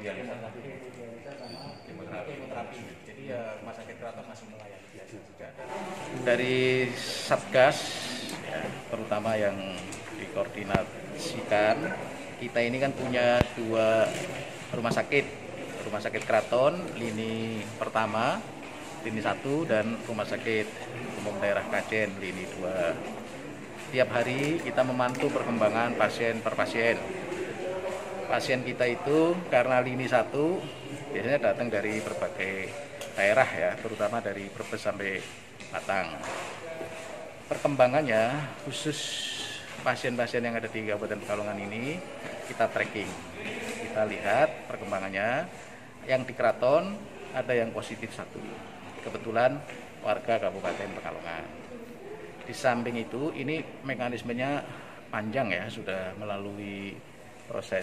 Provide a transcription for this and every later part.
hemodialisa sama kemoterapi. Jadi ya Rumah Sakit Keraton masih melayani biasa juga. Dari Satgas ya, terutama yang dikoordinasikan, kita ini kan punya 2 rumah sakit Keraton, lini pertama, lini 1, dan Rumah Sakit Umum Daerah Kajen, lini 2. Tiap hari kita memantau perkembangan pasien per pasien. Pasien kita itu karena lini 1 biasanya datang dari berbagai daerah ya, terutama dari Brebes sampai Batang. Perkembangannya khusus pasien-pasien yang ada di Kabupaten Pekalongan ini kita tracking. Kita lihat perkembangannya. Yang di Keraton ada yang positif 1. Kebetulan warga Kabupaten Pekalongan. Di samping itu ini mekanismenya panjang ya, sudah melalui proses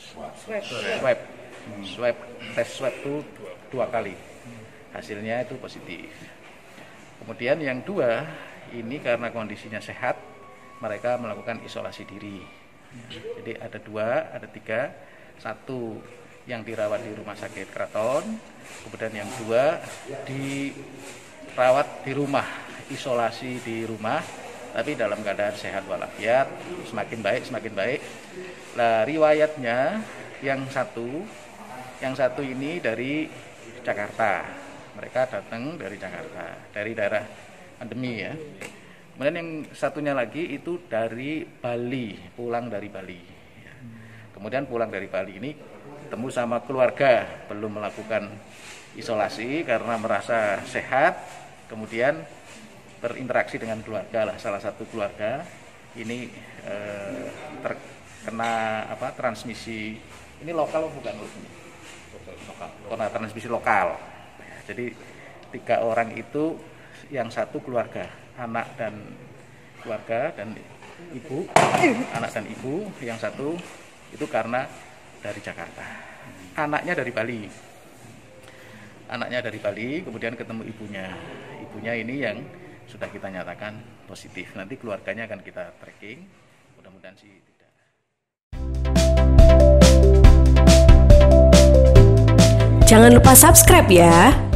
tes swab itu 2 kali. Hasilnya itu positif. Kemudian yang 2 ini karena kondisinya sehat, mereka melakukan isolasi diri. Jadi ada 3, 1 yang dirawat di Rumah Sakit Keraton, kemudian yang 2 dirawat di rumah, isolasi di rumah, tapi dalam keadaan sehat walafiat, semakin baik. Nah, riwayatnya yang satu ini dari Jakarta. Mereka datang dari Jakarta, dari daerah pandemi ya. Kemudian yang satunya lagi itu dari Bali, pulang dari Bali. Kemudian pulang dari Bali ini ketemu sama keluarga, belum melakukan isolasi karena merasa sehat, kemudian berinteraksi dengan keluarga lah. Salah satu keluarga ini terkena transmisi, ini lokal bukan lokal, karena transmisi lokal. Jadi 3 orang itu, yang 1 keluarga, anak dan keluarga dan ibu, anak dan ibu, yang 1 itu karena dari Jakarta, anaknya dari Bali, kemudian ketemu ibunya ini yang sudah kita nyatakan positif. Nanti keluarganya akan kita tracking, mudah-mudahan sih tidak. Jangan lupa subscribe ya.